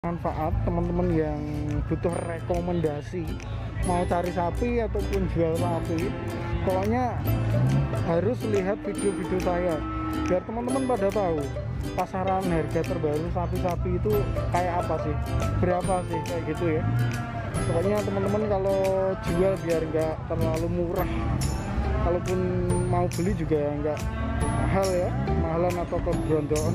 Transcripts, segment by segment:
Manfaat teman-teman yang butuh rekomendasi mau cari sapi ataupun jual sapi, pokoknya harus lihat video-video saya biar teman-teman pada tahu pasaran harga terbaru sapi-sapi itu kayak apa sih, berapa sih, kayak gitu ya. Pokoknya teman-teman kalau jual biar nggak terlalu murah, kalaupun mau beli juga nggak mahal ya, mahalan atau keberondokan.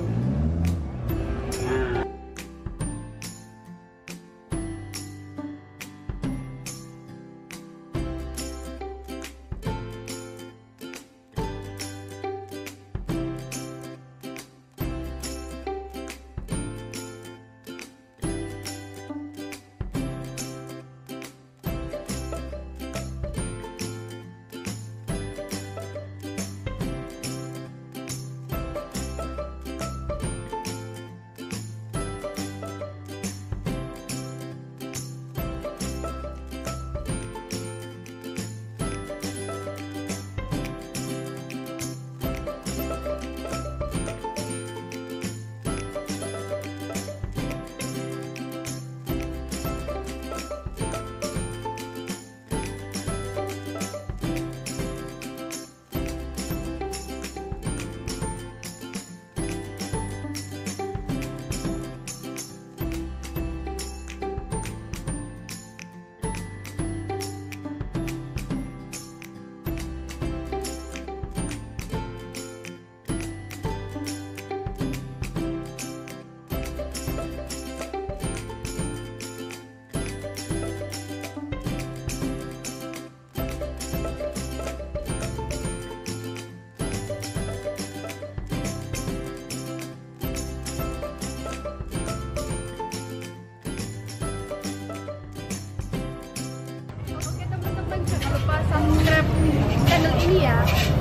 Subscribe channel ini ya.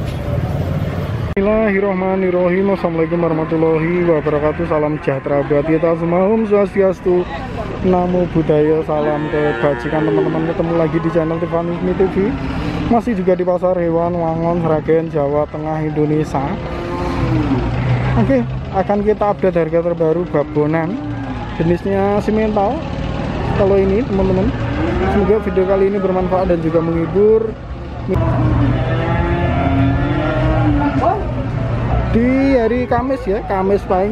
Bismillahirrahmanirrahim. Assalamualaikum warahmatullahi wabarakatuh. Salam sejahtera buat kita semua. Om Swastiastu, Namo Buddhaya, salam kebajikan teman-teman. Ketemu lagi di channel Tiffany TV. Masih juga di pasar hewan Wangon, Sragen, Jawa Tengah, Indonesia. Oke, akan kita update harga terbaru babonan jenisnya simental. Kalau ini teman-teman, semoga video kali ini bermanfaat dan juga menghibur. Di hari Kamis ya, Kamis paling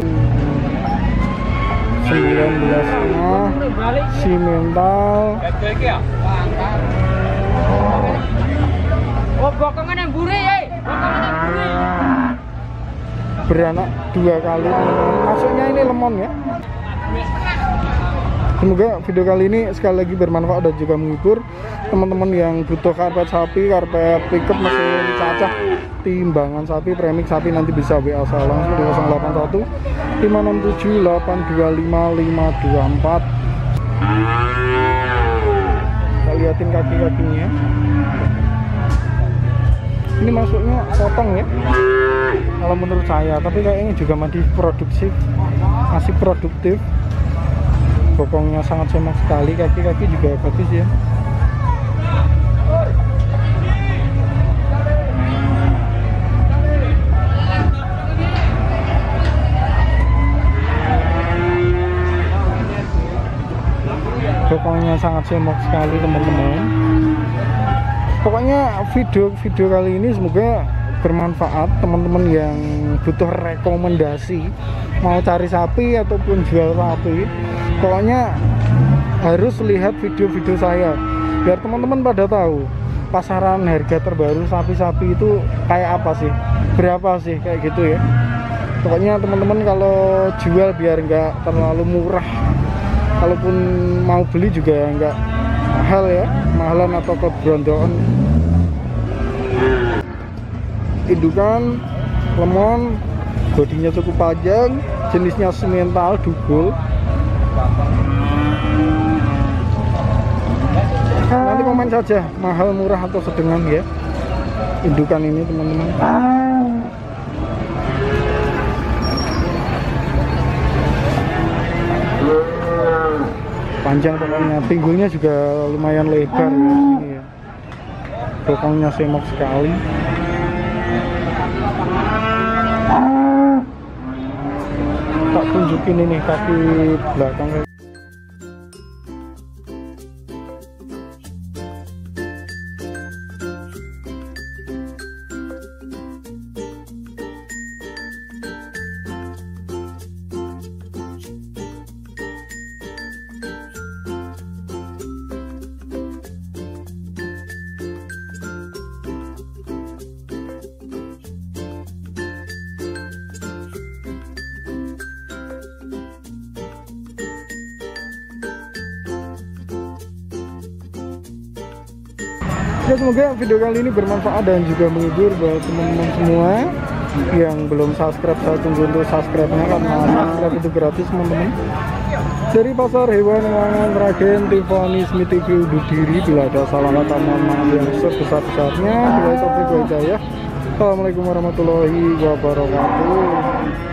19,5 simental. Oh, bokongan yang buri ya. Beranak 2 kali. Masuknya ini lemon ya. Semoga video kali ini sekali lagi bermanfaat dan juga menghibur teman-teman yang butuh karpet sapi, karpet pickup, mesin cacah, timbangan sapi, premix sapi, nanti bisa WA saya langsung di 081 567 825 524. Kita liatin kaki-kakinya. Ini masuknya potong ya, kalau menurut saya, tapi kayaknya juga masih produktif. Bokongnya sangat semak sekali, kaki-kaki juga bagus ya. Bokongnya sangat semak sekali teman-teman. Pokoknya video kali ini semoga bermanfaat teman-teman yang butuh rekomendasi mau cari sapi ataupun jual sapi, pokoknya harus lihat video-video saya biar teman-teman pada tahu pasaran harga terbaru sapi-sapi itu kayak apa sih, berapa sih, kayak gitu ya. Pokoknya teman-teman kalau jual biar nggak terlalu murah, kalaupun mau beli juga nggak mahal ya, mahalan atau keberondokan. Indukan lemon, bodinya cukup panjang, jenisnya simental dugul. Nanti komen saja mahal, murah atau sedang ya indukan ini teman-teman. Panjang pokoknya, pinggulnya juga lumayan lebar ya, ini ya. Bokongnya semak sekali. Tak tunjukin ini kaki belakang. Oke, semoga video kali ini bermanfaat dan juga menghibur buat teman-teman semua yang belum subscribe. Saya tunggu untuk subscribe-nya karena subscribe itu gratis teman-teman. Dari Pasar Hewan Wangan Ragen, Tiffany Smith TV undur diri. Bila ada salah kata mohon maaf yang sebesar-besarnya. Bila itu hidayah. Assalamualaikum warahmatullahi wabarakatuh.